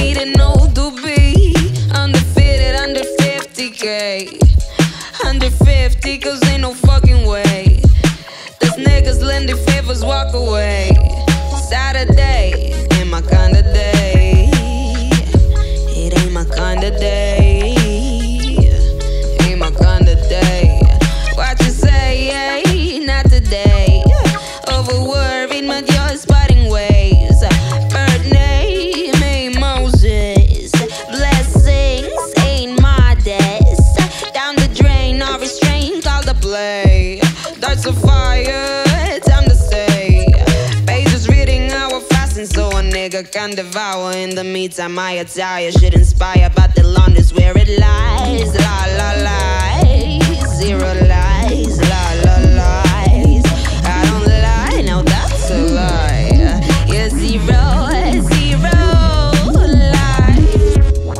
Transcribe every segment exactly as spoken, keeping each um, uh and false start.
needing no to be undefeated under fifty K. Under fifty, cause ain't no fucking way. These niggas lend their favors, walk away. Saturday ain't my kinda day. It ain't my kinda day. Ain't my kinda day. What you say, yeah, not today. Overworried, but you're spotting ways. Bird name ain't Moses. Blessings ain't modest. Down the drain, no restraint, call the play. Darts of fire, time to stay. Pages reading our fasting so a nigga can devour. In the meantime, my attire should inspire, but the laundry's where it lies. La la lies, zero lies, la la lies. I don't lie, now that's a lie. Yeah, zero, zero lies.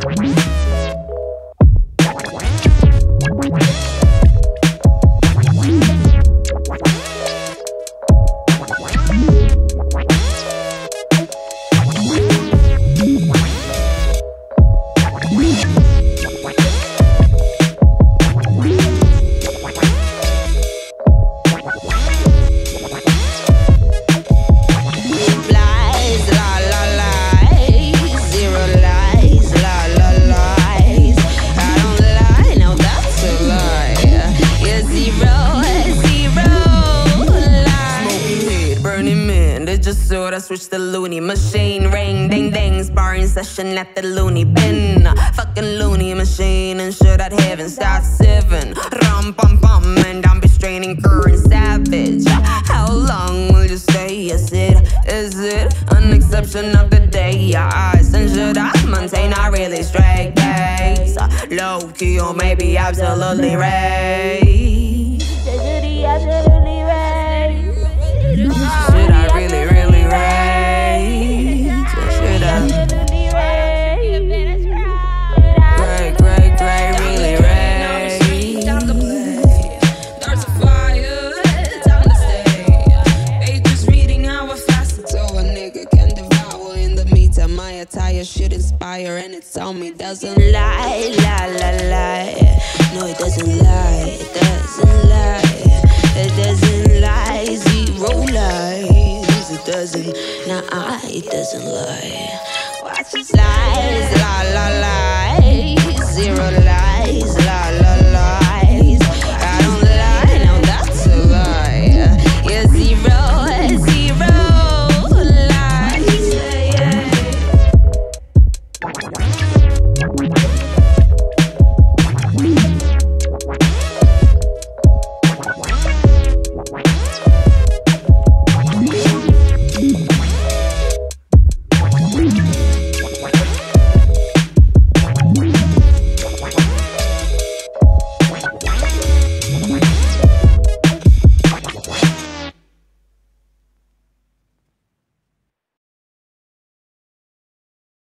Switch the loony machine, ring, ding, ding, sparring session at the loony bin. Fucking loony machine, and shit at heaven start seven. Rum, pum, pum, and I'm be straining current savage. How long will you stay? Is it, is it an exception of the day? Your eyes and should I maintain a really straight gaze? Low key or maybe absolutely raised? Absolutely raised. Should I really, really raise? Should I? Great, great, great, really raise? Darts of fire, time to stay. Pages reading our fast so a nigga can devour. In the meantime, my attire should inspire, and it's on me doesn't lie, lie, lie, lie. No, it doesn't lie, it doesn't lie. It doesn't lie, zero lies. It doesn't, nah, it doesn't lie.